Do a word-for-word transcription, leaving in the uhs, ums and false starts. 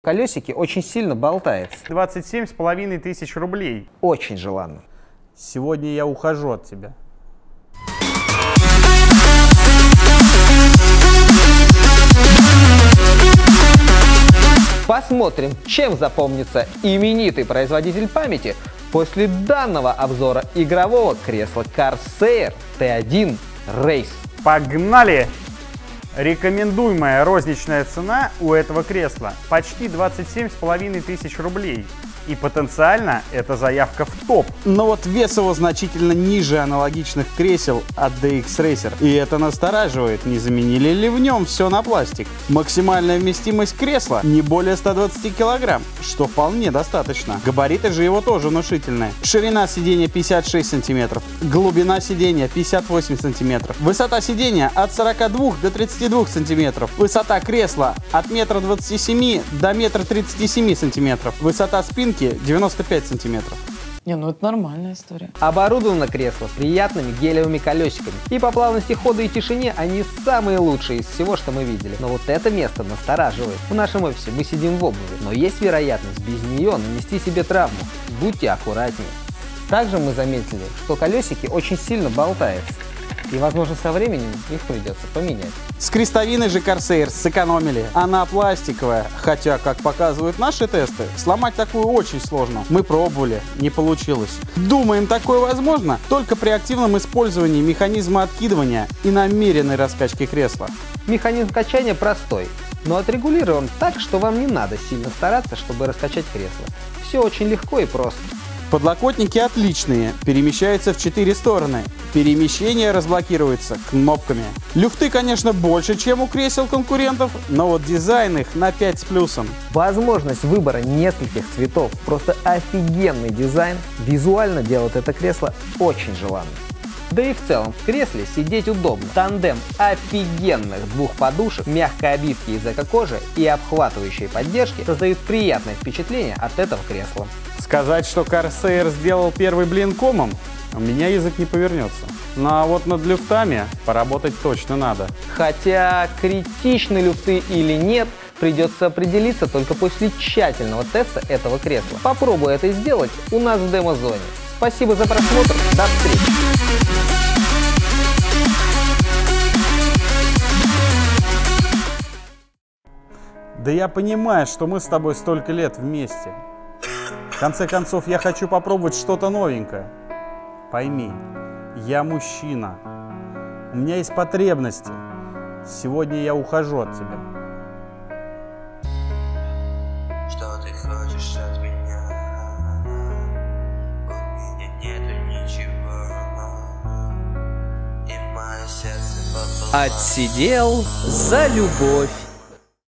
колесике очень сильно болтается. двадцать семь с половиной тысяч рублей. Очень желанно. Сегодня я ухожу от тебя. Посмотрим, чем запомнится именитый производитель памяти после данного обзора игрового кресла Corsair T один Race. Погнали! Рекомендуемая розничная цена у этого кресла почти двадцать семь с половиной тысяч рублей. И потенциально это заявка в топ. Но вот вес его значительно ниже аналогичных кресел от ди икс Racer. И это настораживает, не заменили ли в нем все на пластик. Максимальная вместимость кресла не более ста двадцати килограмм, что вполне достаточно. Габариты же его тоже внушительные. Ширина сиденья пятьдесят шесть сантиметров, глубина сиденья пятьдесят восемь сантиметров, высота сиденья от сорока двух до тридцати двух сантиметров, высота кресла от метра двадцати семи до метра тридцати семи сантиметров, высота спинки девяносто пять сантиметров. Не, ну это нормальная история. Оборудовано кресло приятными гелевыми колесиками. И по плавности хода и тишине они самые лучшие из всего, что мы видели. Но вот это место настораживает. В нашем офисе мы сидим в обуви, но есть вероятность без нее нанести себе травму. Будьте аккуратнее. Также мы заметили, что колесики очень сильно болтаются. И, возможно, со временем их придется поменять. С крестовиной же Corsair сэкономили. Она пластиковая, хотя, как показывают наши тесты, сломать такую очень сложно. Мы пробовали, не получилось. Думаем, такое возможно только при активном использовании механизма откидывания и намеренной раскачки кресла. Механизм качания простой, но отрегулирован так, что вам не надо сильно стараться, чтобы раскачать кресло. Все очень легко и просто. Подлокотники отличные, перемещаются в четыре стороны. Перемещение разблокируется кнопками. Люфты, конечно, больше, чем у кресел конкурентов, но вот дизайн их на пять с плюсом. Возможность выбора нескольких цветов, просто офигенный дизайн, визуально делает это кресло очень желанным. Да и в целом в кресле сидеть удобно. Тандем офигенных двух подушек, мягкой обивки из эко-кожи и обхватывающей поддержки создают приятное впечатление от этого кресла. Сказать, что Corsair сделал первый блин комом, у меня язык не повернется. Ну а вот над люфтами поработать точно надо. Хотя критичны люфты или нет, придется определиться только после тщательного теста этого кресла. Попробуй это сделать у нас в демо-зоне. Спасибо за просмотр, до встречи! Да я понимаю, что мы с тобой столько лет вместе. В конце концов, я хочу попробовать что-то новенькое. Пойми, я мужчина. У меня есть потребности. Сегодня я ухожу от тебя. Что ты хочешь от меня? У меня нету ничего. И мое сердце пополам. Отсидел за любовь.